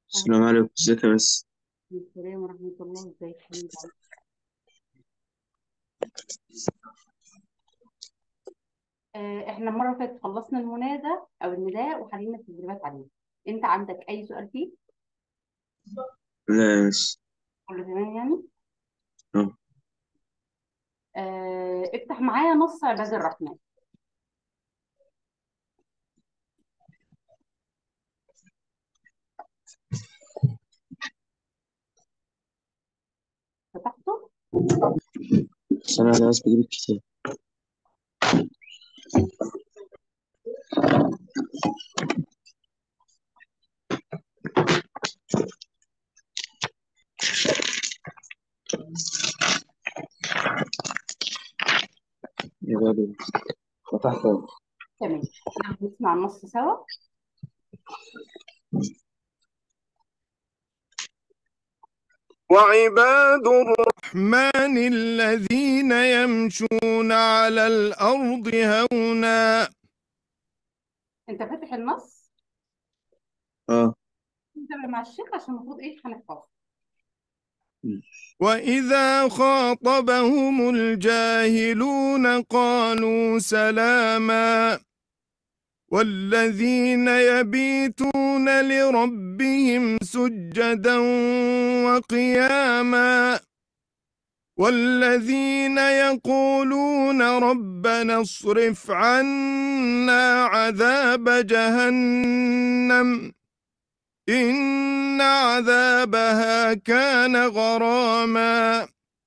أهلا. السلام عليكم، ازيك يا بس؟ السلام ورحمة الله، ازيك يا حبيبي؟ احنا المرة اللي فاتت خلصنا المنادى أو النداء وحلينا التدريبات عليه. أنت عندك أي سؤال فيه؟ لا يا بس. كله تمام يعني؟ اه. افتح معايا نص عباد الرحمن. فتحته؟ بس انا بس بجيب الكتاب. يا غالي، فتحت أهو. تمام. يلا نسمع النص سوا. وعباد الرحمن الذين يمشون على الأرض هونا. أنت فاتح النص؟ اه. انتبه مع الشيخ عشان المفروض إيه هنحفظه. وإذا خاطبهم الجاهلون قالوا سلاما. والذين يبيتون لربهم سجدا وقياما. والذين يقولون ربنا اصرف عنا عذاب جهنم إن عذابها كان غراما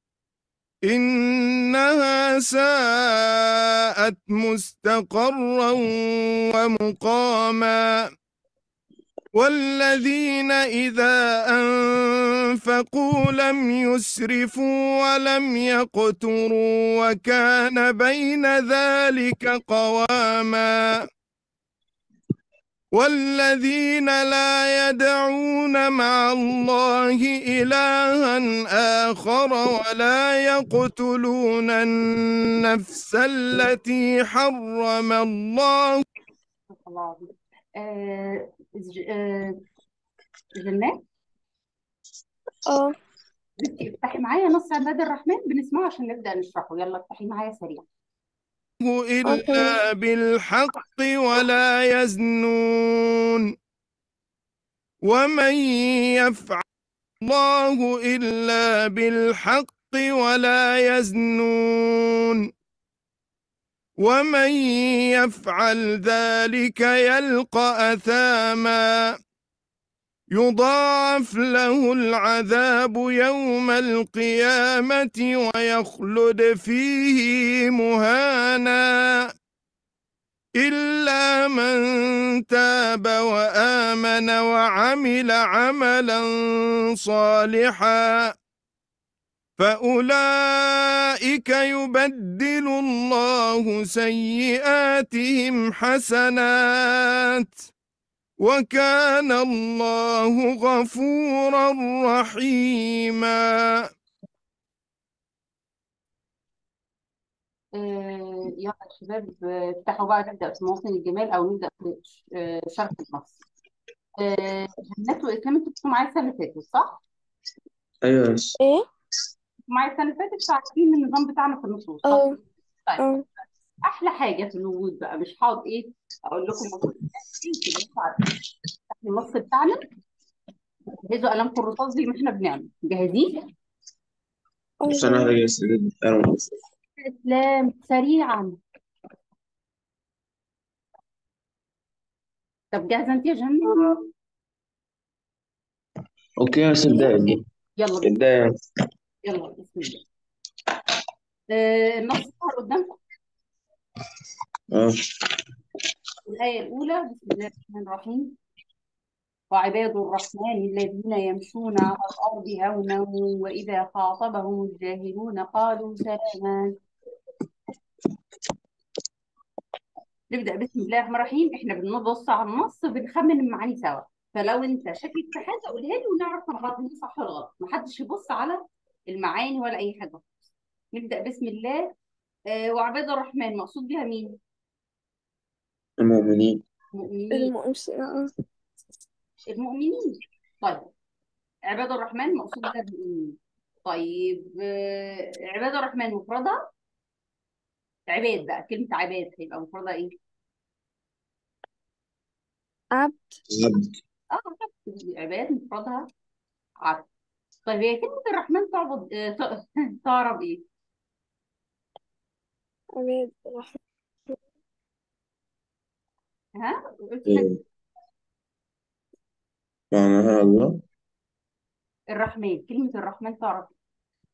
إنها ساءت مستقرا ومقاما. والذين إذا أنفقوا لم يسرفوا ولم يقتروا وكان بين ذلك قواما. والذين لا يدعون مع الله إلها آخر ولا يقتلون النفس التي حرم الله. الله العظيم. جنات، اه بنتي افتحي معايا نص عباد الرحمن بنسمعه عشان نبدأ نشرحه. يلا افتحي معايا سريع. تمام. إلا بالحق ولا يزنون. ومن يفعل الله إلا بالحق ولا يزنون. ومن يفعل ذلك يلقى أثاما يضاعف له العذاب يوم القيامة ويخلد فيه مهانا إلا من تاب وآمن وعمل عملا صالحا فأولئك يبدل الله سيئاتهم حسنات وكان الله غفورا رحيما. يلا يا شباب، افتحوا بقى نبدأ في مواطن الجمال أو نبدأ في شرح النص. جنات وإسلام، انتوا كنتوا معايا السنة اللي فاتت صح؟ ايوه يا بس. ايه. معايا السنة اللي فاتت فعارفين النظام بتاعنا في النصوص صح؟ اه طيب، اه أحلى حاجة في الوجود بقى مش هقعد إيه أقول لكم المفروض إيه كده، انتوا عارفين النص بتاعنا. جهزوا قلمكم الرصاص زي ما إحنا بنعمل، جاهزين؟ بس انا اه هاجي استجيب انا. إسلام سريعا. طب جاهزة أنت يا جنة؟ اوكي يا بس، ابدا ابدا. يلا بسم ابدا يعني. يلا بسم الله. النص ظهر قدامكم. اه. الآية الأولى بسم الله الرحمن الرحيم. وعباد الرحمن الذين يمشون على الأرض هونا وإذا خاطبهم الجاهلون قالوا سلاما. نبدأ بسم الله الرحمن الرحيم. احنا بنبص على النص بنخمن المعاني سوا، فلو انت شاكك في حاجة قولها لي ونعرف مع بعض دي صح ولا غلط. محدش يبص على المعاني ولا أي حاجة. نبدأ بسم الله. وعباد الرحمن مقصود بها مين؟ المؤمنين. مؤمنين. المؤمنين. المؤمنين. طيب عباد الرحمن مقصود بها بإيه؟ طيب عباد الرحمن مفردها عباد، بقى كلمة عباد هيبقى مفردها إيه؟ عبد. عبد. عباد مفردها عبد. طيب هي كلمة الرحمن تعبد تعرب إيه؟ عباد الرحمن. ها؟ قلت حاجة. إيه. معناها الله. الرحمن، كلمة الرحمن تعرب إيه؟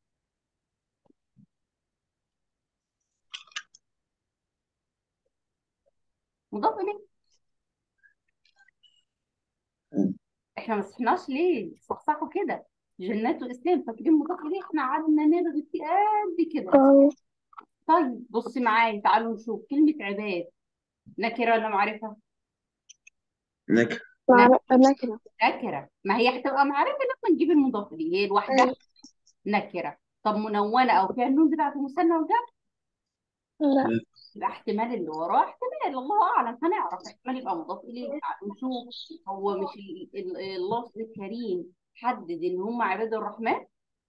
مضاف إليه. احنا ما صحناش ليه؟ صحصحوا كده. جنات واسلام فاكرين مضاف اليه؟ احنا قعدنا نرغي فيه قد كده. اه. طيب بصي معايا، تعالوا نشوف كلمة عباد نكرة ولا معرفة؟ نكرة. نكرة. نكرة، ما هي هتبقى معرفة لما نجيب المضاف اليه، هي لوحدها نكرة. طب منونة او فيها النون بتاعت المثنى وجمع؟ لا. لا. يبقى احتمال اللي وراه احتمال، الله اعلم، هنعرف احتمال يبقى مضاف اليه. تعالوا نشوف. هو مش اللفظ الكريم حدد ان هم عباد الرحمن؟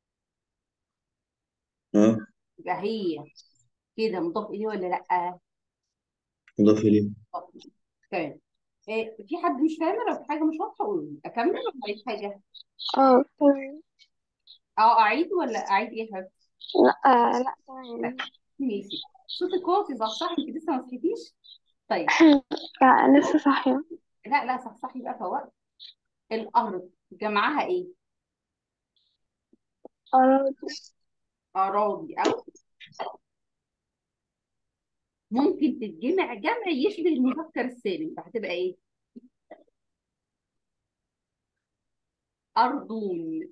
اه. يبقى هي كده مضاف اليه ولا لا؟ مضاف إليه. تمام. في حد مش فاهم؟ لو في حاجه مش واضحه قولوا لي. اكمل ولا اعيد حاجه؟ اه تمام. اه اعيد ولا اعيد ايه يا حبيبتي؟ لا لا لا تمام. ماشي. صوتك واطي، صح انت لسه ما صحيتيش. طيب لا لسه صاحية. لا لا، صحصحي بقى فوق. الارض جمعها ايه؟ أراضي. اراضي، او ممكن تتجمع جمع يشبه المذكر السالم، فهتبقى ايه؟ ارضون.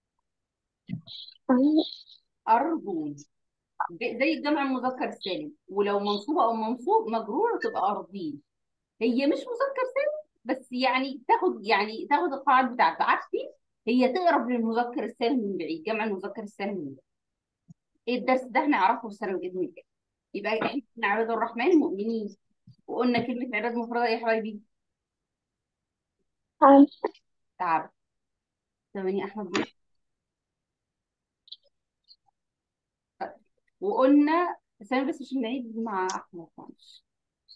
ارضون زي الجمع المذكر السالم، ولو منصوبه او منصوب مجرور تبقى ارضين. هي مش مذكر سالم، بس يعني تاخد القواعد بتاعته، عارفين؟ هي تقرب للمذكر السالم من بعيد، جمع المذكر السالم من بعيد. ايه الدرس ده هنعرفه في السنه باذن الله. يبقى احنا قلنا عباد الرحمن المؤمنين، وقلنا كلمه عباد مفردة ايه يا حبايبي؟ عبد. تعب. ثواني احمد بس. وقلنا ثواني بس عشان نعيد مع احمد معلش.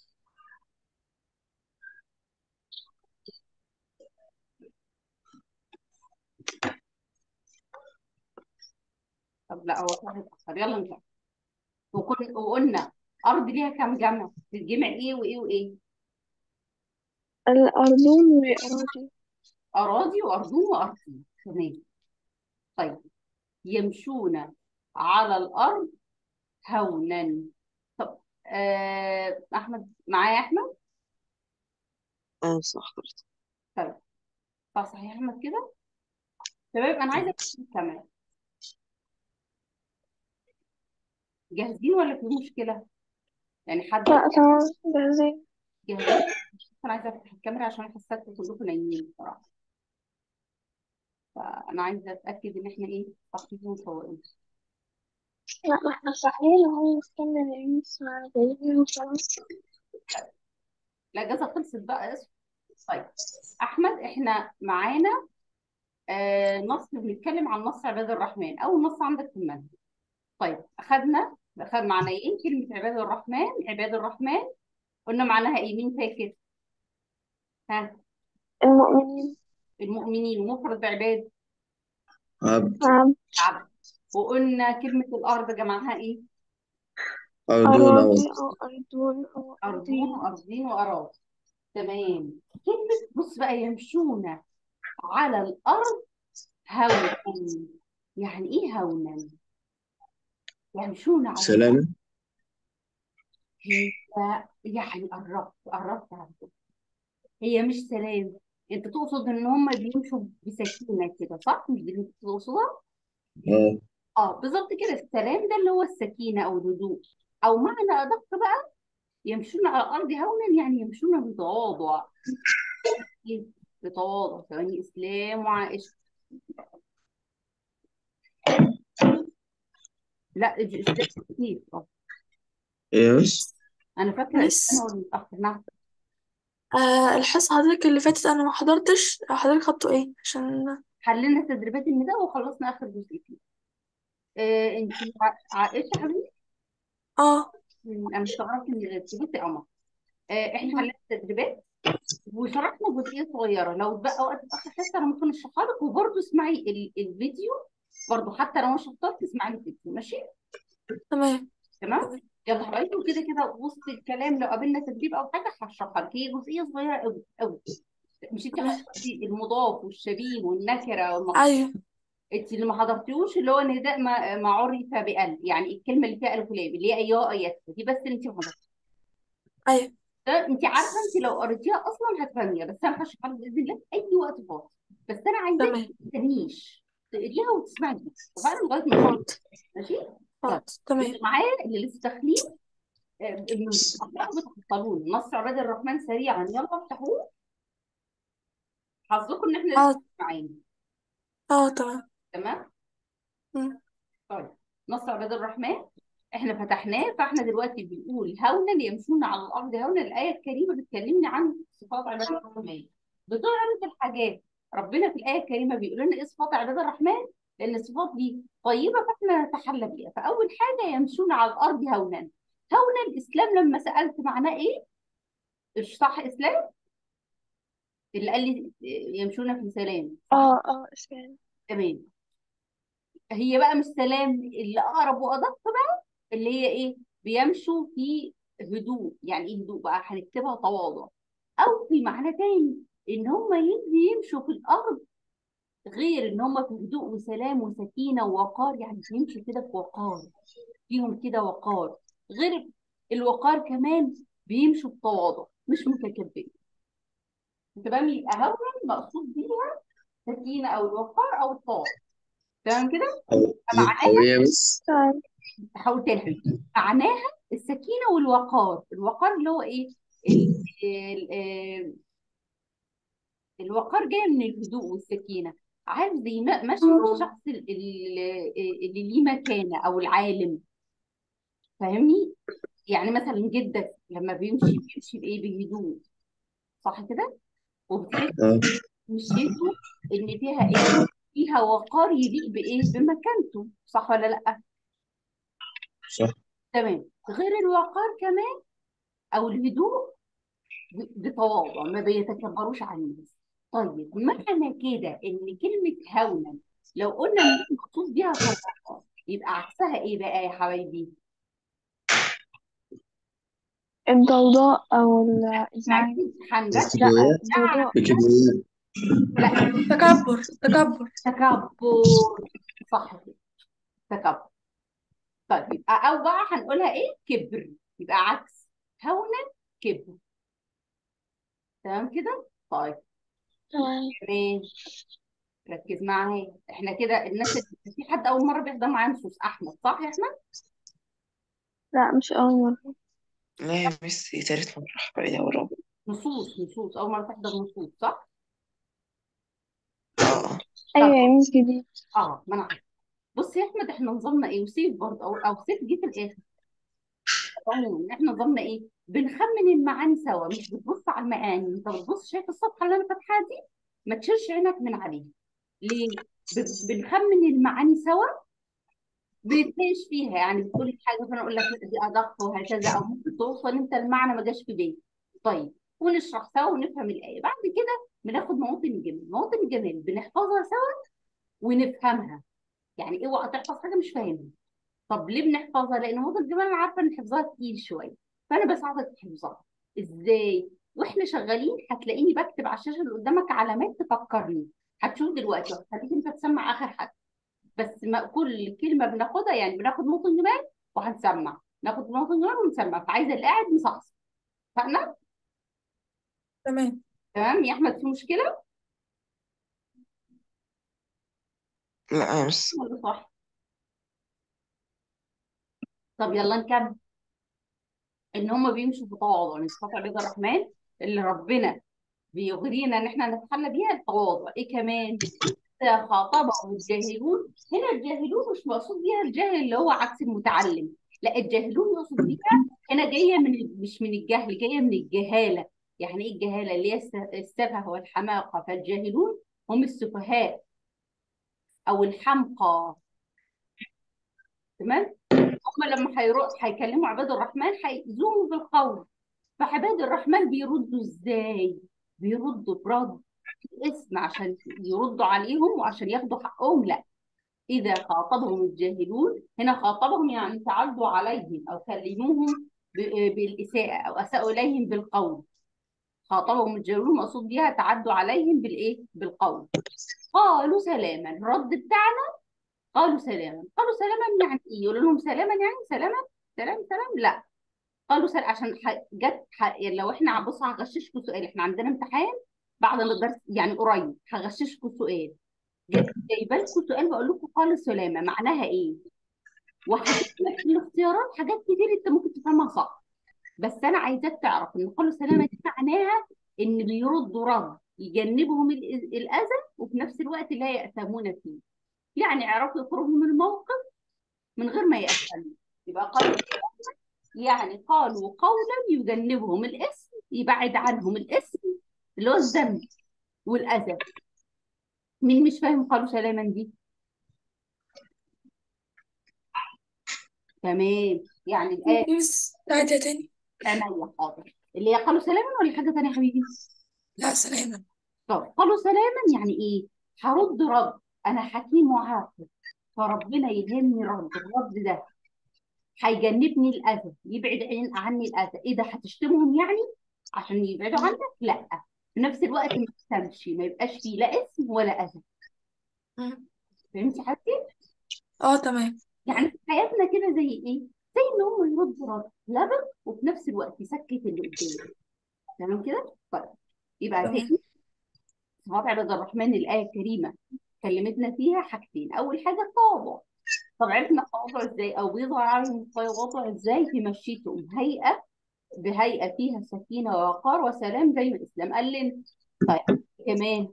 طب لا هو صح اتأخر، يلا نكمل. وقلنا ارض ليها كام جمع؟ تتجمع ايه وايه وايه؟ الأرضون وأراضي. اراضي وارضون وارضين، تمام. طيب يمشون على الارض هونا. طب احمد معايا يا احمد؟ اه صح. طيب صح يا احمد كده. تمام انا عايزه أكتب كمان. جاهزين ولا في مشكله؟ يعني حد لا تمام جاهزين. جاهزين؟ انا عايزه افتح الكاميرا عشان حاساكم كلكم نايمين بصراحه، فانا عايزه اتاكد ان احنا ايه صاحيين ومفوقين. لا ما احنا صاحيين وهو مستني نسمع جايين وخلاص. الاجازه خلصت بقى اسف. طيب احمد احنا معانا نص بنتكلم عن نص عباد الرحمن، اول نص عندك في المنهج. طيب اخد معنيين كلمه عباد الرحمن. عباد الرحمن قلنا معناها ايه؟ مين فاكر؟ ها؟ المؤمنين. المؤمنين، ومفرد عباد عبد. عبد. عبد. وقلنا كلمة الأرض جمعها إيه؟ أرضون أو. أراضي أو أرضون أو أرضون أرضين. وأرضين وأراضي. تمام. كلمة بص بقى، يمشون على الأرض هونا. يعني إيه هونا؟ يمشون على الأرض. سلامة. هي يعني قربت على فكرة. هي مش سلام. أنت تقصد إن هم بيمشوا بسكينة كده، صح؟ مش دي اللي أنت تقصدها؟ اه. بالظبط كده. السلام ده اللي هو السكينة أو الهدوء، أو معنى أدق بقى يمشون على الأرض هونا يعني يمشون بتواضع. إيه؟ بتواضع. ثواني إسلام وعائشة. لا إسلام كتير إيه بس. أنا فاكرة إسلام مس هو المتأخر. نعم. الحصة حضرتك اللي فاتت أنا ما حضرتش، حضرتك خدته إيه عشان. حلينا تدريبات النداء وخلصنا اخر جزء فيه. انت ايش يا حبيبي؟ اه انا استغربت ان غبتي. بصي يا قمر، احنا م- حلينا التدريبات وشرحنا جزئيه صغيره. لو اتبقى وقت في اخر حصه انا ممكن اشرحها لك، وبرده اسمعي الفيديو برضه، حتى لو مش هختار تسمعي الفيديو. ماشي؟ تمام. تمام. يلا حبايبي، وكده كده وسط الكلام لو قابلنا تدريب او حاجه هشرحها لك. هي جزئيه صغيره قوي قوي. مش انت تمام. حضرتي المضاف والشبيه والنكره والمقصود؟ أيوه انت اللي ما حضرتيهوش اللي هو نداء ما عرف بأل، يعني الكلمه اللي فيها الف ولام اللي هي اياه ايات دي، بس اللي انت ما حضرتيهاش. أيوه ده انت عارفه، انت لو قريتيها اصلا هتفهميها، بس انا هشرحها لك باذن الله في اي وقت فاضي. بس انا عايزاك تمام. ما تستنيش، تقريها وتسمعي الفيديو وبعدين لغايه ما نشوف. حاضر ماشي؟ حاضر يلا. تمام. اللي معايا اللي لسه داخلين، بتحصلون نص عباد الرحمن سريعا، يلا افتحوه. حظكم ان احنا لسه اه معانا. تمام. تمام. م. طيب، نص عباد الرحمن احنا فتحناه، فاحنا دلوقتي بنقول هونا يمشون على الارض هونا. الايه الكريمه بتكلمنا عن صفات عباد الرحمن. بتقول عن الحاجات ربنا في الايه الكريمه بيقول لنا ايه صفات عباد الرحمن، لان الصفات دي طيبه فاحنا نتحلى بيها. فاول حاجه يمشون على الارض هونا. هونا الاسلام لما سالت معناه ايه؟ اشرح اسلام. اللي قال لي يمشون في سلام، صح؟ اسمعني. تمام. هي بقى مش سلام، اللي اقرب وادق بقى اللي هي ايه؟ بيمشوا في هدوء. يعني ايه هدوء بقى؟ هنكتبها تواضع. او في معنى تاني ان هم يمشوا في الارض، غير ان هم في هدوء وسلام وسكينه ووقار، يعني يمشوا كده في وقار، فيهم كده وقار. غير الوقار كمان بيمشوا بتواضع، مش متكبرين. تمام؟ يبقى هون مقصود بيها سكينه او الوقار او الطاعه. تمام كده؟ معناها، القوية بس. تمام. هقول تاني حبيبي، معناها السكينه والوقار. الوقار اللي هو ايه؟ ال... ال... الوقار جاي من الهدوء والسكينه. عارف زي ما ماشي الشخص اللي ليه مكانه او العالم. فاهمني؟ يعني مثلا جدك لما بيمشي بايه؟ بهدوء، صح كده؟ وبتحس اه مش شايفه ان فيها ايه؟ فيها وقار يليق بايه؟ بمكانته، صح ولا لا؟ صح. تمام. غير الوقار كمان او الهدوء بتواضع، ما بيتكبروش على الناس. طيب، معنى كده ان كلمه هونا لو قلنا ان المقصود بيها تواضع، يبقى عكسها ايه بقى يا حبايبي؟ الضوضاء أو الإزعاج. معلش هنرجع. لا، الكبرياء. الضوضاء. الكبرياء. لا، تكبر تكبر. تكبر. صح كده، تكبر. طيب يبقى او بقى هنقولها ايه؟ كبر. يبقى عكس هونا كبر. تمام كده؟ طيب تمام. كمان ركز معايا. احنا كده الناس في حد اول مره بيحضر معانا نصوص؟ احمد، صح يا احمد؟ لا مش أول مرة. لا يا ميسي تالت مرة حبايبي ورابع. نصوص اول مره تحضر نصوص، صح؟ اه أيوة طب يا ميس جديد. ما انا عارفه. بص يا احمد، احنا نظامنا ايه؟ وسيف برضه او سيف جه في الاخر. عموما احنا نظامنا ايه؟ بنخمن المعاني سوا، مش بتبص على المعاني. انت بتبص شايف الصفحه اللي انا فاتحاها دي، ما تشيلش عينك من عليها. ليه؟ بنخمن المعاني سوا، بنتناقش فيها. يعني بتقولي حاجه فانا اقول لك لا دي ادق وهكذا، او ممكن توصل انت المعنى ما جاش في بالي. طيب، ونشرح سوا ونفهم الايه. بعد كده بناخد مواطن الجمال. مواطن الجمال بنحفظها سوا ونفهمها. يعني اوعى تحفظ حاجه مش فاهمها. طب ليه بنحفظها؟ لان مواطن الجمال انا عارفه ان حفظها تقيل شويه، فانا بساعدك في حفظها. ازاي؟ واحنا شغالين هتلاقيني بكتب على الشاشه اللي قدامك علامات تفكرني. هتشوف دلوقتي، هتيجي انت تسمع اخر حاجه. بس ما كل كلمه بناخدها، يعني بناخد نقطه جمال وهنسمع، ناخد نقطه جمال ونسمع، فعايزه اللي قاعد مصحصح. فاهمه؟ تمام. تمام يا احمد؟ في مشكله لا يا ميس. ولا صح؟ طب يلا نكمل. ان هم بيمشوا في تواضع، من صفات عباد الرحمن اللي ربنا بيغرينا ان احنا نتحلى بيها التواضع. ايه كمان؟ إذا خاطبهم الجاهلون. هنا الجاهلون مش مقصود بيها الجاهل اللي هو عكس المتعلم، لا، الجاهلون يقصد بيها هنا جايه من مش من الجهل، جايه من الجهاله. يعني ايه الجهاله؟ اللي هي السفه والحماقه. فالجاهلون هم السفهاء او الحمقى. تمام. هم لما هيكلموا عباد الرحمن هيأذوهم بالقول. فعباد الرحمن بيردوا ازاي؟ بيردوا برد اسم عشان يردوا عليهم وعشان ياخدوا حقهم. لا، إذا خاطبهم الجاهلون، هنا خاطبهم يعني تعدوا عليهم أو كلموهم بالإساءة أو أساءوا إليهم بالقول. خاطبهم الجاهلون مقصود بيها تعدوا عليهم بالإيه؟ بالقول. قالوا سلاما. الرد بتاعنا قالوا سلاما. قالوا سلاما يعني إيه؟ يقولوا لهم سلاما يعني سلاما؟ سلام؟ لا. قالوا سلام عشان يعني لو احنا بص هغششكم سؤال. احنا عندنا امتحان بعد الدرس يعني قريب، هغششكم سؤال. جايبه لكم سؤال بقول لكم قالوا سلامه معناها ايه؟ وهجيب لك في الاختيارات حاجات كتير انت ممكن تفهمها صح. بس انا عايزاك تعرف ان قالوا سلامه دي معناها ان بيردوا رد يجنبهم الاذى وفي نفس الوقت لا يأثمون فيه. يعني يعرفوا يخرجوا من الموقف من غير ما يأثموا. يبقى قالوا يعني قالوا قولا يجنبهم الاسم، يبعد عنهم الاسم اللي هو الذنب والاذى. مين مش فاهم قالوا سلاما دي؟ تمام. يعني الآية بس عادة تاني. عينيا حاضر. اللي هي قالوا سلاما ولا حاجة تانية يا حبيبي؟ لا سلامة. طب قالوا سلاما يعني إيه؟ هرد رد. أنا حكيم وعاقل، فربنا يلهمني الرد ده هيجنبني الأذى، يبعد عني الأذى. إيه ده؟ هتشتمهم يعني عشان يبعدوا عنك؟ لا، في نفس الوقت ما تسمش، ما يبقاش فيه لا اسم ولا أذى. فهمتي حاجتي؟ تمام. يعني في حياتنا كده زي إيه؟ زي إن هم يردوا رد لبن وفي نفس الوقت يسكت اللي قدامه. تمام كده؟ طيب يبقى تمام. تاني صفات عباد الرحمن. الآية الكريمة كلمتنا فيها حاجتين. أول حاجة التواضع. طب عرفنا التواضع إزاي؟ أو بيظهر عليهم التواضع إزاي؟ في مشيتهم بهيئة فيها سكينة ووقار وسلام زي ما الإسلام قال لنا. طيب كمان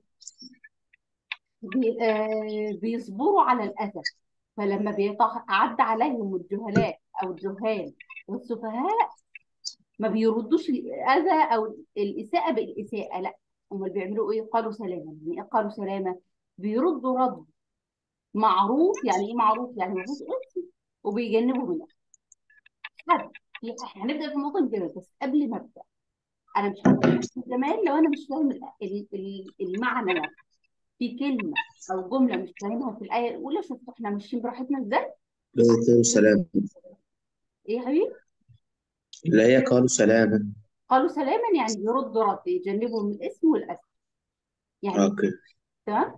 بيصبروا على الأذى. فلما عدى عليهم الجهلاء أو الجهال والسفهاء ما بيردوش الأذى أو الإساءة بالإساءة، لا، هم بيعملوا إيه؟ قالوا سلاما. يعني إيه قالوا سلاما؟ بيردوا رد معروف. يعني إيه معروف؟ يعني مفيش اسم وبيجنبوا منه حد. هنبدأ في النقطة الجمال، بس قبل ما أبدأ أنا مش هبدأ في الجمال لو أنا مش فاهم المعنى نفسه. في كلمة أو جملة مش فاهمها في الآية الأولى. شفتوا إحنا ماشيين براحتنا إزاي؟ قالوا سلام. إيه يا حبيبي؟ اللي هي قالوا سلاما. قالوا سلاما يعني بيردوا رد يجنبوا من الاسم والأذى. يعني اوكي. تمام؟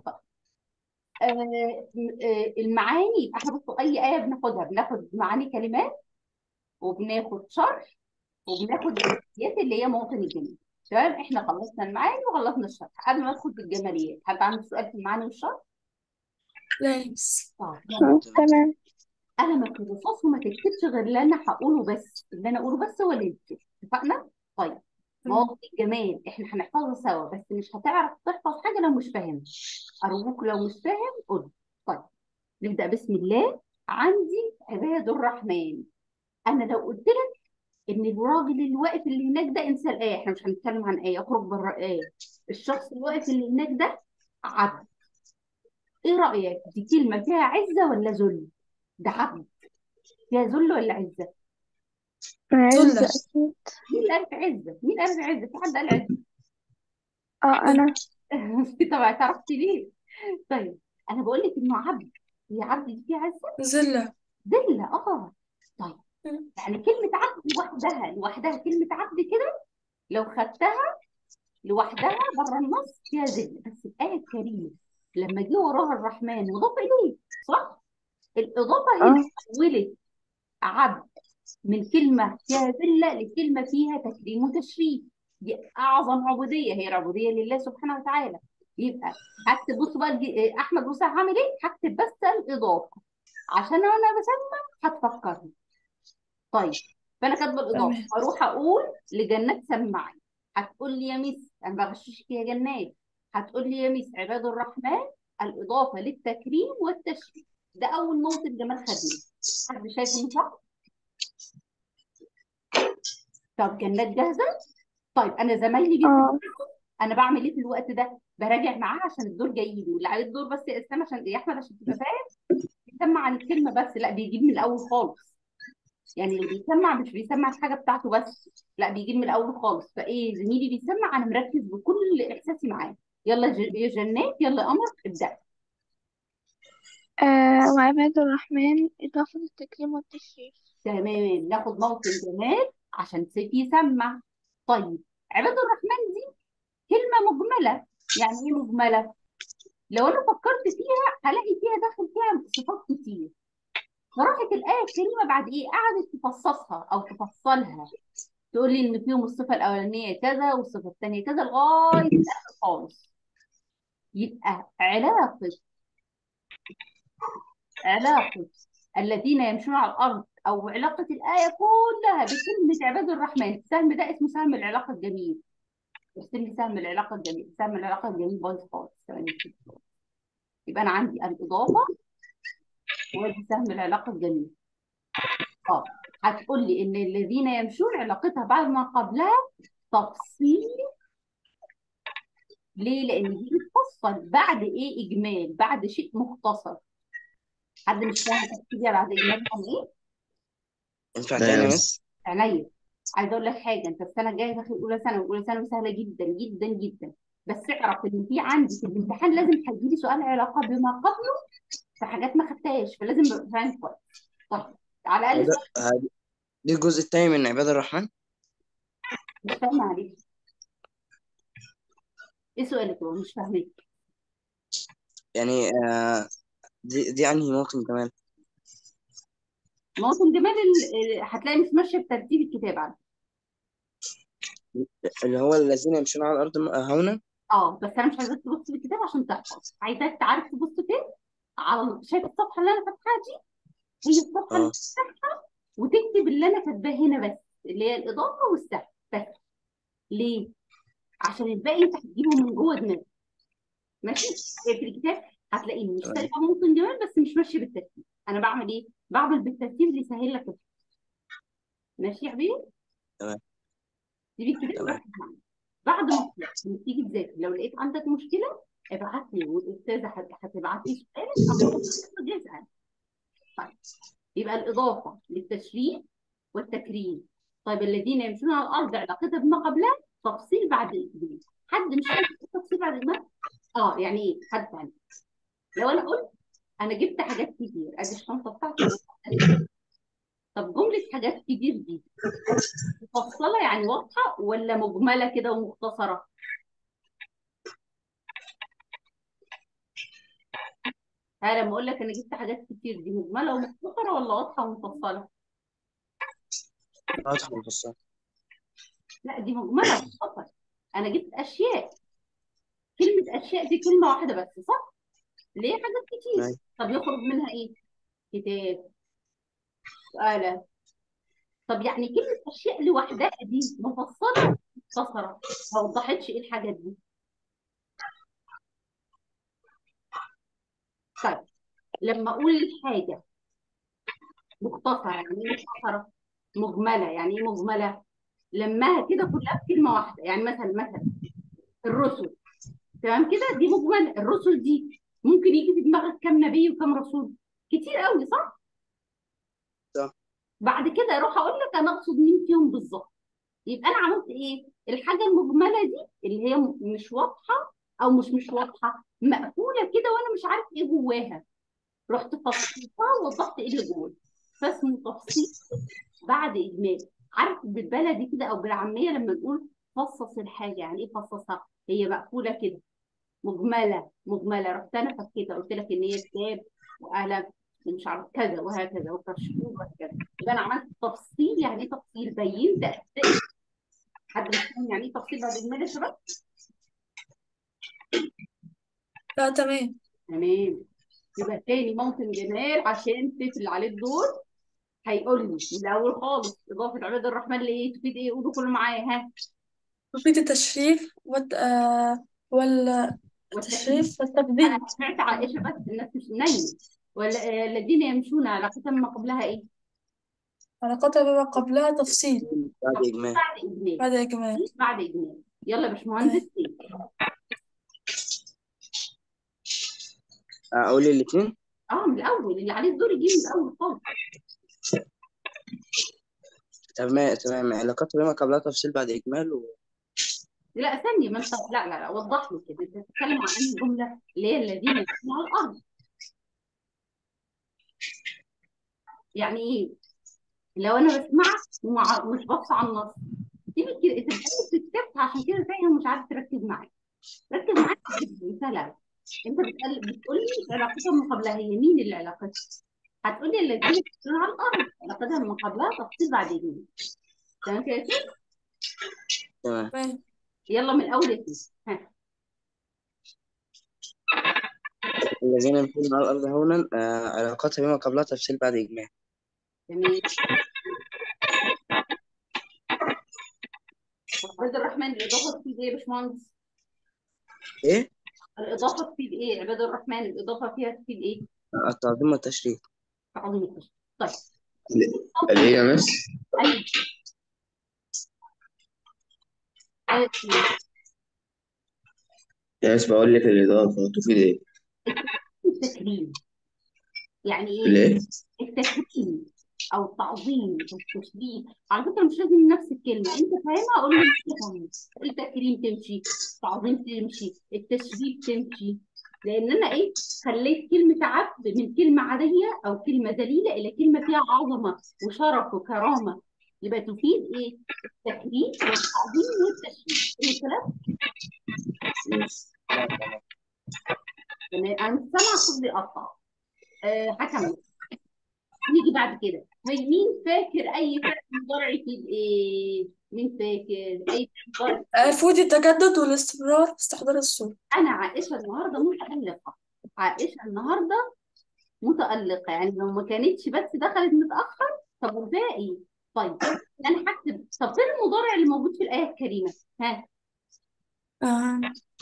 المعاني يبقى احنا بصوا اي ايه بناخدها بناخد معاني كلمات وبناخد شرح وبناخد الجماليات اللي هي مواطن الجمال. تمام. احنا خلصنا المعاني وخلصنا الشرح. قبل ما ادخل في الجماليات حد عنده سؤال في المعاني والشرح؟ لا بس. طيب يلا. تمام. قلمك الرصاص وما تكتبش غير اللي انا هقوله بس. اللي انا اقوله بس هو اللي يكتب. اتفقنا؟ طيب مواطن الجمال احنا هنحفظها سوا، بس مش هتعرف تحفظ حاجه لو مش فاهم. ارجوك لو مش فاهم قول. طيب نبدأ بسم الله. عندي عباد الرحمن. أنا لو قلت لك إن الراجل اللي واقف اللي هناك ده انسى الآية، إحنا مش هنتكلم عن آية، اخرج بره الآية. الشخص اللي واقف اللي هناك ده عبد. إيه رأيك؟ دي كلمة فيها عزة ولا ذل؟ ده عبد. فيها ذل ولا عزة؟ عزة زلة. أكيد. مين قال في عزة؟ مين قال في عزة؟ في حد قال عزة؟ أنا. طب اعترفتي ليه؟ طيب أنا بقول لك إنه عبد. هي عبد دي فيها عزة؟ زلة. ذلة. طيب يعني كلمة عبد لوحدها كلمة عبد كده لو خدتها لوحدها بره النص فيها ذل. بس الآية الكريمة لما جه وراها الرحمن مضاف إليه، صح؟ الإضافة هنا حولت عبد من كلمة فيها ذلة لكلمة فيها تكريم وتشريف. دي أعظم عبودية، هي العبودية لله سبحانه وتعالى. يبقى هكتب، بص بقى أحمد موسى هعمل إيه؟ هكتب بس الإضافة عشان أنا بسمع هتفكرني. طيب فانا كاتبه الاضافه، تمام. اروح اقول لجنات سمعي. هتقول لي يا ميس انا بغششك يا جنات. هتقول لي يا ميس عباد الرحمن الاضافه للتكريم والتشريف. ده اول نقطه جمال خدمه. حد شايف انه صح؟ طب جنات جاهزه؟ طيب انا زمايلي بيسمعوا، اه انا بعمل ايه في الوقت ده؟ براجع معاه عشان الدور جاي لي، واللي عليه الدور بس يا اسلام عشان يا احمد عشان تبقى فاهم، بيسمع عن الكلمه بس، لا بيجيب من الاول خالص. يعني اللي بيسمع مش بيسمع الحاجه بتاعته بس، لا بيجيب من الاول خالص. فايه زميلي بيسمع انا مركز بكل احساسي معاه. يلا يا جنات، يلا يا قمر ابدا. وعباد الرحمن إضافة التكريم والتشريف. تمام، ناخد موطن جمال عشان سيف يسمع. طيب عباد الرحمن دي كلمه مجمله. يعني ايه مجمله؟ لو انا فكرت فيها هلاقي فيها داخل فيها صفات كتير. فراحت الآية الكريمة بعد إيه؟ قعدت تفصصها أو تفصلها، تقول لي إن فيهم الصفة الأولانية كذا والصفة الثانية كذا لغاية الآخر خالص. يبقى علاقة الذين يمشون على الأرض، أو علاقة الآية كلها بكلمة عباد الرحمن. السهم ده اسمه سهم العلاقة الجميل. ارسم لي سهم العلاقة الجميل. سهم العلاقة الجميل بايظ خالص. يبقى أنا عندي الإضافة وادي سهم العلاقة الجميل. هتقول لي ان الذين يمشون علاقتها بعد ما قبلها تفصيل. ليه؟ لان دي بتفصل بعد ايه؟ اجمال، بعد شيء مختصر. حد مش فاهم تفصيل بعد اجمال يعني ايه؟ ينفع لا تاني يا يا مس. مس؟ عينيا. عايزه اقول لك حاجه، انت السنه الجايه داخل اولى ثانوي، اولى ثانوي سهله جدا جدا جدا. بس اعرف ان في عندي في الامتحان لازم هيجي لي سؤال علاقه بما قبله في حاجات ما خدتهاش، فلازم ابقى فاهم كويس. طيب على الاقل هذا دي الجزء التاني من عباد الرحمن. مش فاهمه عليك. ايه سؤالك؟ هو مش فاهمك. يعني دي أنهي موطن كمان؟ موطن جمال هتلاقي مش ماشيه بترتيب الكتاب عندك. اللي هو الذين يمشون على الأرض هونا. بس انا مش عايزاك تبص في الكتاب عشان تحفظ، عايزاك تعرف تبص فين. شايف الصفحه اللي انا فاتحاها دي؟ هي الصفحه اللي اه فاتحاها، وتكتب اللي انا كاتباه هنا بس، اللي هي الاضافه والسهم بس. ليه؟ عشان الباقي انت هتجيبه من جوه دماغك. ماشي؟ في الكتاب هتلاقيني مش تمام سالبه ممكن جمال، بس مش ماشيه بالترتيب. انا بعمل ايه؟ بعمل بالترتيب اللي يسهل لك الفهم. ماشي يا حبيبي؟ تمام سيب الكتاب تمام. وركز معايا. بعد ما تخلص لما تيجي تذاكر، لو لقيت عندك مشكله ابعت لي، والاستاذه هتبعت لي سؤالك او تسال. طيب يبقى الاضافه للتشريف والتكريم. طيب الذين يمشون على الارض علاقتها بما قبلها تفصيل بعد الاجمال. حد مش فاهم إيه تفصيل بعد الاجمال؟ يعني ايه؟ حد فاهم؟ لو انا قلت انا جبت حاجات كتير، ادي الشنطه بتاعتي وحطيتها. طب جمله حاجات كتير دي مفصله يعني واضحه ولا مجمله كده ومختصره؟ لما اقول لك انا جبت حاجات كتير، دي مجمله ومختصره ولا واضحه ومفصله؟ واضح مفصل. لا دي مجمله ومختصره. انا جبت اشياء. كلمه اشياء دي كلمه واحده بس صح؟ ليه حاجات كتير. أيوة. طب يخرج منها ايه؟ كتاب، آلة. طب يعني كلمه اشياء لوحدها دي مفصله ولا مختصره؟ ما وضحتش ايه الحاجات دي. طيب لما اقول الحاجه مختصره يعني ايه مختصره؟ مجمله يعني ايه مجمله؟ لماها كده كلها في كلمه واحده. يعني مثلا الرسل، تمام كده، دي مجمل. الرسل دي ممكن يجي في دماغك كام نبي وكام رسول؟ كتير قوي صح؟ صح. بعد كده اروح اقول لك انا اقصد مين فيهم بالظبط. يبقى انا عملت ايه؟ الحاجه المجمله دي اللي هي مش واضحه، او مش واضحه، مقفوله كده وانا مش عارف ايه جواها، رحت فصلتها ووضحت ايه اللي جواها. فاسمه تفصيل بعد اجمال. عارف بالبلدي كده او بالعاميه لما نقول فصص الحاجه، يعني ايه فصصها؟ هي مقفوله كده مجمله. رحت انا فكيتها قلت لك ان هي كتاب وقلم ومش عارف كذا وهكذا وكشكول وهكذا. يبقى انا عملت تفصيل. يعني ايه تفصيل؟ بينت أجزاء. حد مش فاهم يعني ايه تفصيل بعد اجمالي يا شباب؟ لا تمام. تمام. يبقى تاني ممكن جمال عشان تقفل عليه الدور. هيقول لي من الاول خالص اضافه عباد الرحمن لايه تفيد ايه؟ قولوا كله معايا ها. تفيد التشريف والتكليف. والتشريف انا والتفضيل. سمعت عائشه بس، الناس مش نايمه. ولا الذين يمشون على قسم ما قبلها ايه؟ علاقتها بما قبلها تفصيل بعد إجمال. بعد إجمال. بعد إجمال. بعد إجمال. يلا يا باشمهندس. أقول الاتنين. من الأول اللي عليه الدور يجي من الأول خالص. تمام علاقتها بما قبلها تفصيل بعد إجمال لا ثانية، ما انت لا وضح لي كده، انت بتتكلم عن انهي جملة اللي هي الذين يسكنون على الأرض. يعني ايه؟ لو انا بسمعك مش بص على النص، سيبك كده، انت بتكتب عشان كده فاهم ومش عارف تركز معايا. ركز معايا جدا سهلة. انت بتقول لي علاقتها من قبلها هي مين اللي علاقتها؟ هتقول لي الذين يسكنون على الأرض علاقتها من قبلها تفصيل بعد إجمال. تمام كده يا سيدي؟ تمام. تمام. يلا من الأول يا سيدي. ها. الذين يمشون على الأرض هونا علاقتها بما قبلها تفصيل بعد إجمال. جميل. عباد الرحمن الإضافة تفيد إيه يا باشمهندس؟ إيه؟ الإضافة تفيد إيه؟ عباد الرحمن الإضافة فيها تفيد إيه؟ التعظيم والتشريف. تعظيم التشريف. طيب. اللي هي مس أيوه. يعني بقول لك الإضافة تفيد إيه؟ التكريم. يعني إيه؟ ليه؟ التكريم أو التعظيم والتشريف. على فكرة مش لازم نفس الكلمة، أنت فاهمها أقول لك أنت فاهمها. التكريم تمشي، التعظيم تمشي، التشريف تمشي. لأن أنا إيه؟ خليت كلمة عبد من كلمة عادية أو كلمة ذليلة إلى كلمة فيها عظمة وشرف وكرامة. يبقى تفيد إيه؟ التكريم والتعظيم والتشريف. إيه الكلام؟ تمام. أنا مش سامعة صوت بيقطع. هكمل. نيجي بعد كده، مين فاكر اي فعل مضارع يفيد ايه؟ مين فاكر اي فعل مضارع؟ فود التجدد والاستمرار في استحضار الصورة. انا عائشه النهارده متالقه. عائشه النهارده متالقه، يعني لو ما كانتش بس دخلت متاخر. طب والباقي؟ طيب انا هكتب. طب فين المضارع اللي موجود في الايه الكريمه؟ ها. آه.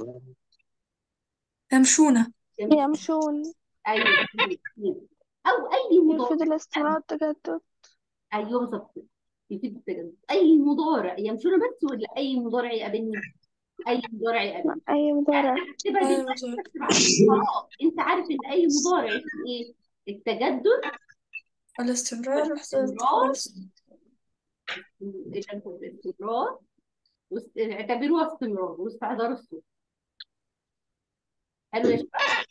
يمشون. يمشون. ايوه. او اي مضارع. يفيد الاستمرار والتجدد. ايوه بالظبط. يفيد التجدد. اي مضارع يمشون بس ولا اي مضارع يقابلني؟ اي مضارع يقابلني. أي مضارع. تبقى أيوة دلوقتي مضارع. بس خلاص انت عارف ان اي مضارع اسمه ايه؟ التجدد، الاستمرار والاستمرار. الصورة. الاستمرار اعتبروها استمرار واستحضار الصوت. حلو يا شباب.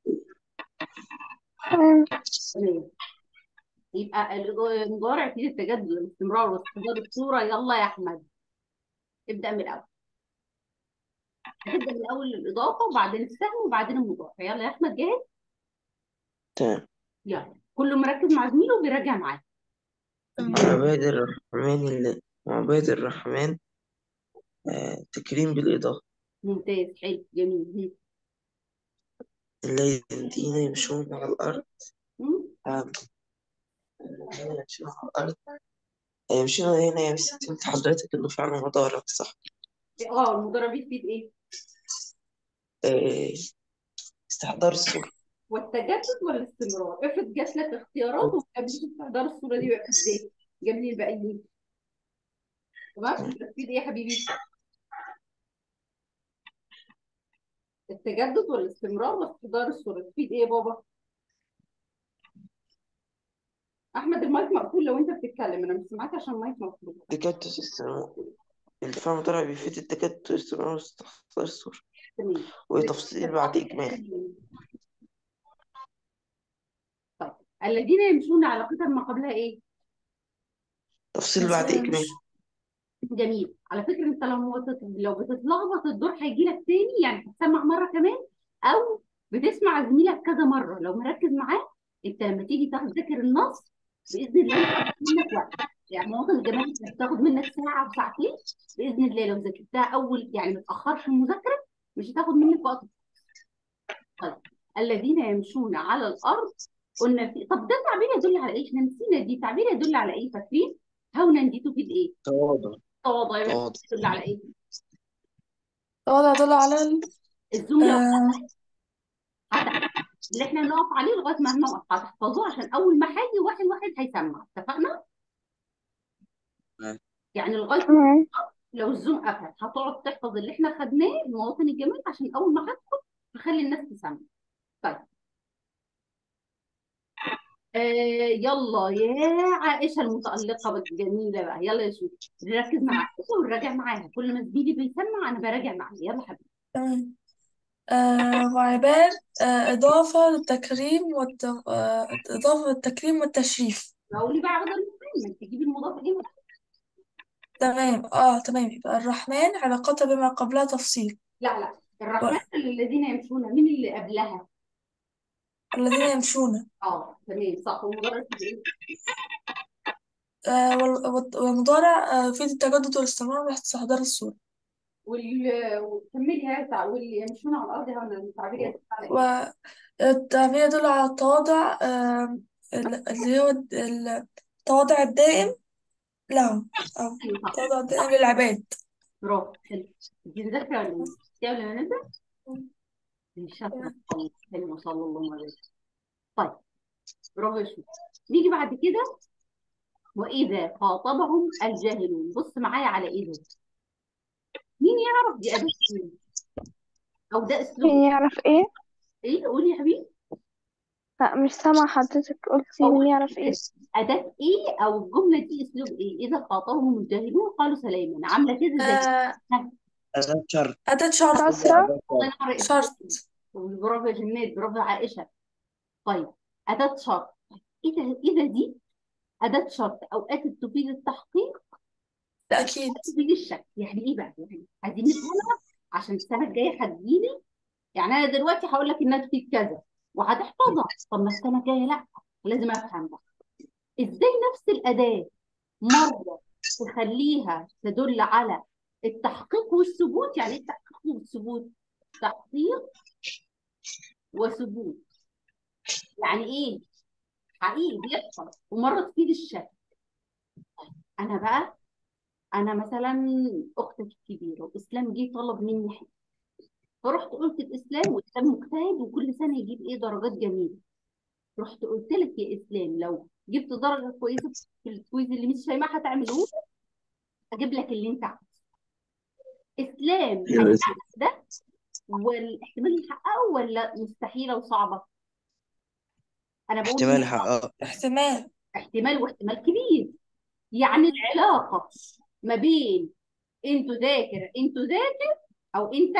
تمام. يبقى المضارع فيه التجدد والاستمرار واستحضار الصوره. يلا يا احمد ابدا من الاول. هتبدا من الاول الاضافه وبعدين السهم وبعدين المضارع. يلا يا احمد جاهز؟ تمام. يلا كله مركز مع زميله وبيراجع معاه. عباد الرحمن تكريم بالإضافة. ممتاز. حلو جميل. الذين يمشون على الأرض مم. يمشون على الأرض يمشون هنا يا ست انت حضرتك انه فعلا مضارع صح. المضارع بيفيد ايه؟ استحضار الصورة. والتجدد والاستمرار. افرض جات لك اختيارات وما قابلتش استحضار الصوره دي، بقى ازاي؟ جاب لي الباقيين. تمام؟ تفيد ايه يا حبيبي؟ التجدد والاستمرار واستحضار الصوره تفيد ايه يا بابا؟ احمد المايك مقفول لو انت بتتكلم، انا مش سامعاك عشان المايك مقفول. تكتل استمرار. الفعل المضارع بيفيد التكتل استمرار واستحضار الصورة تمام. وتفصيل بعد إجمال. طيب الذين يمشون على قدر ما قبلها ايه؟ تفصيل بعد إجمال. جميل. على فكره انت لو بتتلخبط الدور هيجي لك تاني، يعني هتسمع مره كمان او بتسمع زميلك كذا مره. لو مركز معاه انت لما تيجي تذاكر النص باذن الله هتاخد منك وقت. يعني مواطن الجماهير بتاخد منك ساعه وساعتين باذن الله. لو ذاكرتها اول يعني ما تاخرش المذاكره مش هتاخد منك وقت. طيب الذين يمشون على الارض قلنا طب ده تعبير يدل على ايه؟ احنا نسينا دي. تعبير يدل على ايه؟ فاكرين؟ هونا دي تفيد ايه؟ تواضع. تواضع. يبقى يدل على ايه؟ تواضع يدل على الجمله اللي احنا نقف عليه لغايه ما هنقف. هتحفظوه عشان اول ما هاجي واحد واحد هيسمع. اتفقنا؟ تمام. يعني لغايه تمام. لو الزوم قفل هتقعد تحفظ اللي احنا خدناه المواطن الجمال عشان اول ما هدخل هخلي الناس تسمع. طيب يلا يا عائشه المتالقه الجميله بقى، يلا يا شوف نركز مع عائشه ونراجع معاها، كل ما زميلي بيسمع انا براجع معاه. يلا حبيبي. تمام. وعباد إضافة للتكريم إضافة للتكريم والتشريف. قولي بقى بدل المهم تجيبي المضاف ايه. تمام. تمام. يبقى الرحمن علاقتها بما قبلها تفصيل. لا الرحمن الذين يمشون، مين اللي قبلها؟ والذين يمشون. تمام صح. والمضارع ايه؟ والمضارع يفيد التجدد والاستمرار باستحضار الصورة. وكملي هذا واللي يمشون على الارض هون التعبير يدل على ايه؟ والتعبير يدل على التواضع، اللي هو التواضع الدائم لهم، أو ايوه صح. التواضع الدائم للعباد. برافو حلو. دي مذاكره ولا ايه؟ دي قبل ما نبدا. مش شاطره خالص. حلو ما شاء الله اللهم بارك. طيب برافو يا شوف. نيجي بعد كده واذا خاطبهم الجاهلون. بص معايا على ايه ده؟ مين يعرف دي اداه ايه؟ او ده اسلوب مين يعرف ايه؟ ايه؟ قولي يا حبيبي. لا مش سامعة حضرتك قلتي او مين يعرف ايه. اداه ايه او الجمله دي اسلوب ايه؟ اذا خاطبهم الجاهلون قالوا سلاما. عامله كده زي آه، ها. أداة شرط. أداة شرط. شاطرة. الله ينور شرط. برافو يا جنات، برافو يا عائشه. طيب اداه شرط. اذا دي اداه شرط اوقات تفيد التحقيق، تأكيد. تفيد الشك. يعني ايه بقى؟ يعني عايزين نفهمها عشان السنه الجايه هتجيلي. يعني انا دلوقتي هقول لك انها تفيد كذا وهتحفظها، طب ما السنه الجايه لا، لازم افهم بقى ازاي نفس الاداه مره تخليها تدل على التحقيق والثبوت. يعني ايه التحقيق والثبوت؟ تحقيق وثبوت يعني ايه؟ حقيقي بيحصل. ومره تفيد الشك. انا بقى انا مثلا اختك الكبيره واسلام جه طلب مني حاجه، فرحت قلت الاسلام، واسلام مجتهد وكل سنه يجيب ايه درجات جميله. رحت قلت لك يا اسلام لو جبت درجه كويسه في الكويز اللي مش شيماء هتعمله اجيب لك اللي انت عايزه. اسلام ايوه يا هيحقق ده والاحتمال يحققه ولا مستحيله وصعبه؟ انا بقول احتمال يحقق. احتمال. احتمال واحتمال كبير. يعني العلاقه ما بين انتوا ذاكر او انت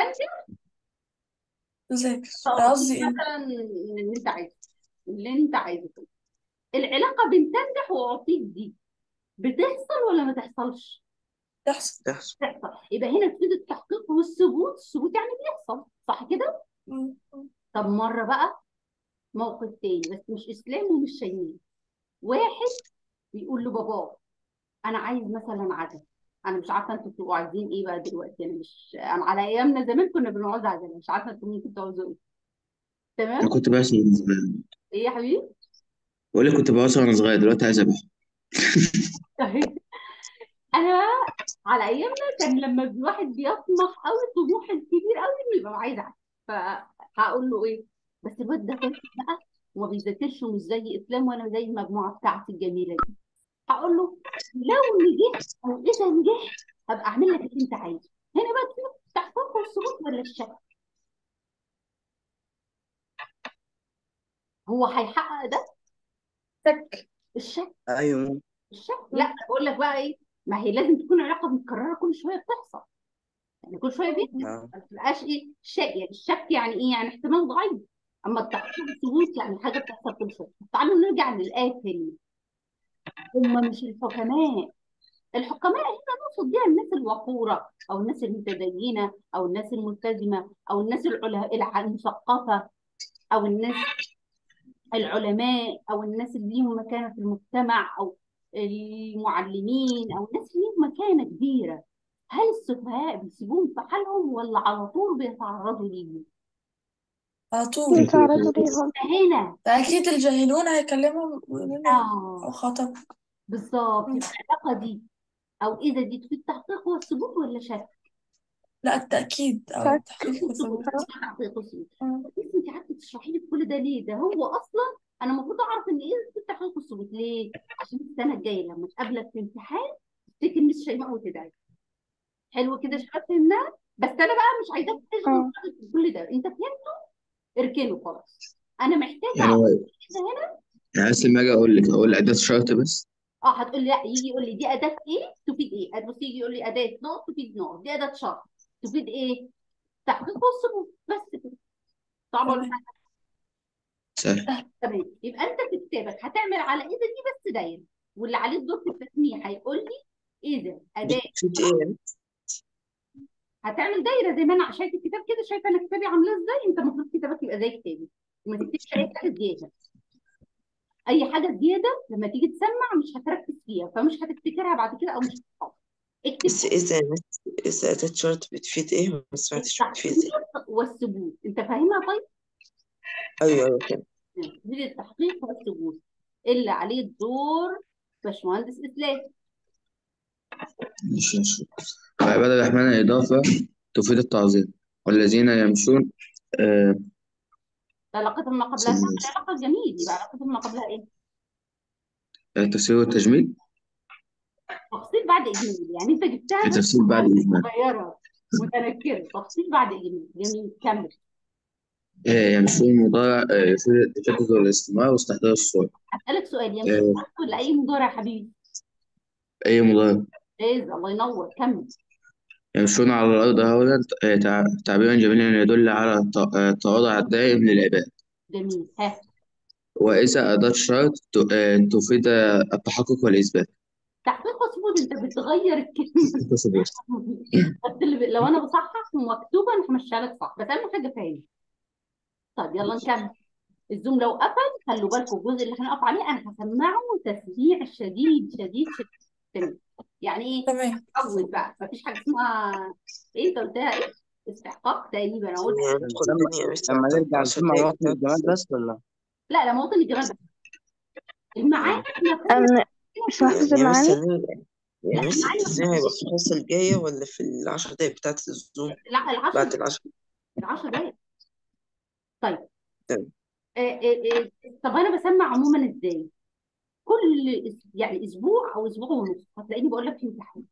ذاكر. تعطيه قصدي إيه؟ مثلا اللي انت عايزه، اللي انت عايزه. العلاقه بين تنجح واعطيك دي بتحصل ولا ما تحصلش؟ تحصل. تحصل. تحصل. يبقى هنا تفيد التحقيق والثبوت. الثبوت يعني بيحصل صح كده. مم. طب مره بقى موقف تاني بس مش اسلام ومش شيماء. واحد بيقول لباباه انا عايز مثلا عجل. انا مش عارفه انتوا بتبقوا عايزين ايه بقى دلوقتي. انا على ايامنا زمان كنا بنعوز عجله، مش عارفه انتوا ممكن تعوزوا ايه. انا تمام. كنت بعشق وانا صغير. ايه يا حبيبي؟ بقول لك كنت بعشق وانا صغير، دلوقتي عايز ابقى. انا على ايامنا كان لما الواحد بيطمح قوي الطموح الكبير قوي انه يبقى عايز عجل، فهقول له ايه؟ بس الواد ده تافه بقى وما بيذاكرش ومش زي اسلام ولا زي المجموعه بتاعتي الجميله دي. هقول له لو نجحت او اذا نجحت هبقى اعمل لك اللي انت عايزه. هنا بقى تشوف تحقق الثبوت ولا الشك. هو هيحقق ده شك. الشك. ايوه. الشك لا بقول لك بقى ايه، ما هي لازم تكون علاقه متكرره كل شويه بتحصل. يعني كل شويه بيحصل نعم. ما تبقاش ايه شك. يعني الشك يعني ايه؟ يعني احتمال ضعيف. اما التحقيق والثبوت يعني حاجه بتحصل كل شويه. تعالوا نرجع للايه تاني. هم مش الحكماء. الحكماء هنا نقصد بيها الناس الوقوره او الناس المتدينه او الناس الملتزمه او الناس المثقفه او الناس العلماء او الناس اللي ليهم مكانه في المجتمع او المعلمين او الناس اللي ليهم مكانه كبيره. هل السفهاء بيسيبوهم في حالهم ولا على طول بيتعرضوا ليهم؟ على طول. يتعرضوا ليهم. هنا ده أكيد الجاهلون هيكلمهم ويقولوا لهم أو اه خطب. بالظبط. مم. يبقى العلاقه دي او اذا دي تفيد تحقيق والثبوت ولا شك؟ لا، التأكيد أو شك. التحقيق الثبوت. والثبوت. تحقيق والثبوت. مم. بس انت قعدتي تشرحي لي كل ده ليه؟ ده هو اصلا انا المفروض اعرف ان ايه تفيد تحقيق والثبوت ليه؟ عشان السنه الجايه لما تقابلك في امتحان تفتكر مش شيماء وتدعي. حلو كده يا شباب، فهمناها؟ بس انا بقى مش عايزاك تشغل اه دماغك بكل ده، انت فهمت؟ اركنه خلاص. انا محتاجه يعني اعرف هو كده هنا. يعني بس لما اجي اقول اداه شرط بس. اه هتقول لي لا، يجي يقول لي دي اداه ايه تفيد ايه، بص يجي يقول لي اداه نقط تفيد نقط، دي اداه شرط تفيد ايه؟ تحقيق والثبوت، بس كده. صعب ولا تمام. حاجه؟ سهل. تمام. يبقى انت في كتابك هتعمل على اذا دي بس دايره، واللي عليه الدور في التسميع هيقول لي اذا اداه. بتفيد ايه يعني؟ هتعمل دايره زي ما انا شايف الكتاب كده، شايفه انا كتابي عامله ازاي، انت المفروض كتابك يبقى زي كتابي، وما تكتبش اي حاجه زياده. اي حاجه زياده لما تيجي تسمع مش هتركز فيها، فمش هتفتكرها بعد كده او مش هتحفظ. اكتب بس إذا أداة شرط بتفيد إيه؟ ما سمعتش بتفيد إيه؟ التحقيق والثبوت، انت فاهمها طيب؟ أيوه أيوه كده. تفيد التحقيق والثبوت. اللي عليه الدور باشمهندس اسلام. مش وعباد الرحمن إضافة تفيد التعظيم، والذين يمشون آه علاقة ما قبلها تعمل علاقة جميل، يبقى علاقة ما قبلها ايه؟ التفسير والتجميل. تفصيل بعد اجمال، يعني انت جبتها بس التفسير بعد الإجمال. صغيرة متنكرة. تفصيل بعد اجمال، جميل، كمل. يمشون مضارع يفيد التجدد والاستمرار واستحضار الصورة. هسألك سؤال، يمشي آه بس ولا اي مضارع يا حبيبي؟ أي مضارع. الله ينور، كمل. يمشون على الأرض هولا تعبيرا جميلا يدل على التواضع الدائم للعباد. جميل، ها. وإذا أداة شرط تفيد التحقق والإثبات. تحقيق وثبوت، انت بتغير الكلمة. بس لو انا بصحح ومكتوبة انا همشيها لك صح، بس اهم حاجة فاهم. طيب يلا نكمل. الزوم لو قفل خلوا بالكم الجزء اللي هنقف عليه انا هسمعه تسميع شديد شديد شديد. تمام. يعني ايه؟ تمام. عود بقى، مفيش حاجه اسمها ايه انت قلتها ايه؟ استحقاق تقريبا انا قلت. يعني ندخل لما تاني يا مستر لما طب نرجع 10 نسمع دقايق مواطن بتاعت الجمال الزوم. بس ولا؟ لا لا، مواطن الجمال بس. المعاني نفسها أنا مش فيها. محفظ يا المعاني. مستر لا يا مستر المعاني التسليم مفيهاش. هيبقى في الحصة الجاية ولا في العشر دقايق بتاعت الزوم؟ لا العشر بعد دقايق. العشر. العشر دقايق. طيب. تمام. طب انا بسمع عموما ازاي؟ كل يعني اسبوع او اسبوع ونص هتلاقيني بقول لك في امتحان.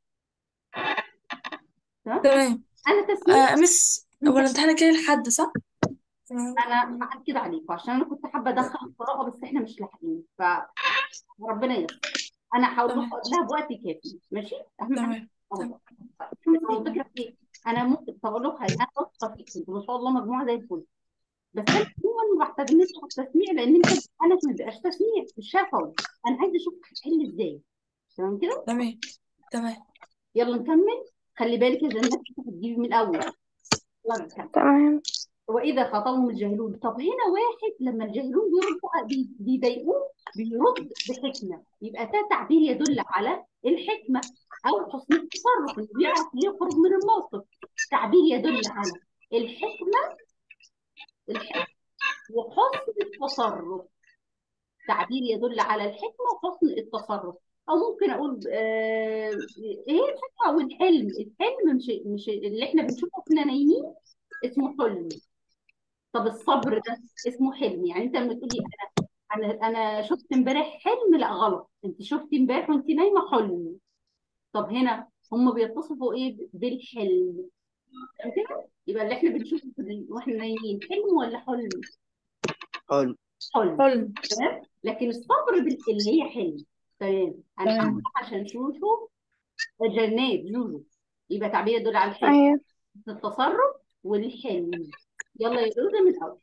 تمام. تمام. انا تسميع. مس، هو انت. الامتحان جاي لحد صح؟ تمام. انا هاكد عليكم عشان انا كنت حابه ادخل القراءه بس احنا مش لاحقين، فربنا ييسر. انا هقول لكم تمام. قبلها بوقت كافي، ماشي؟ اهم حاجه تمام. الموضوع. تمام. بس هو الفكره في ايه؟ انا ممكن اقول لكم انا واثقه فيك، انتوا ما شاء الله مجموعه زي الفل. بس انا عموما ما بحتاجنيش على التسميع، لان انت انا ما بيبقاش تسميع مش شفوي. انا عايزه اشوف هتحل ازاي. تمام كده؟ تمام. تمام. يلا نكمل. خلي بالك يا جنات انت هتجيبي من الاول. يلا نكمل. تمام. واذا خاطبهم الجاهلون، طب هنا واحد لما الجاهلون بيردوا بيضايقوه بيرد بحكمه، يبقى ده تعبير يدل على الحكمه او حسن التصرف، انه بيعرف يخرج من الموقف. تعبير يدل على الحكمه. الحكمه وحسن التصرف. تعبير يدل على الحكمه وحسن التصرف. او ممكن اقول ايه الحكمه والحلم. الحلم مش اللي احنا بنشوفه واحنا نايمين، اسمه حلم. طب الصبر ده اسمه حلم. يعني انت لما تقولي انا شفت امبارح حلم، لا غلط، انت شفتي امبارح وانت نايمه حلم. طب هنا هم بيتصفوا ايه بالحلم؟ فاهم كده؟ يبقى اللي احنا بنشوفه واحنا نايمين حلم ولا حلم؟ حلو. حلم. حلم. تمام. لكن الصبر اللي هي حلم. تمام. هنحاول تمام. عشان نشوفه. جنات جوجو. يبقى تعبير يدل على الحلم، أيوة. التصرف، والحلم. يلا يا جوجو من الاول.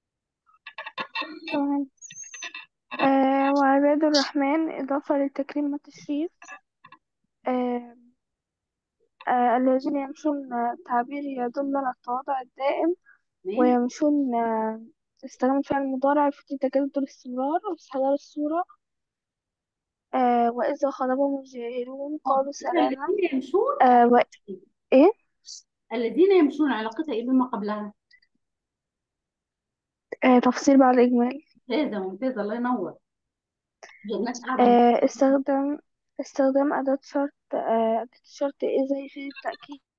تمام. وعباد الرحمن إضافة للتكريم والتشريف. آه الذين يمشون تعبير يدل على التواضع الدائم. تمام. ويمشون استخدام فعل مضارع في تجدد الاستمرار واستحضار الصورة. وإذا خاطبهم الجاهلون قالوا سلاما. الذين يمشون. وإيه الذين يمشون علاقتها ايه بما قبلها؟ تفصيل بعد الإجمال. ممتازة ممتازة، الله ينور. جنات قاعدة. استخدام أداة شرط إذا يفيد التأكيد.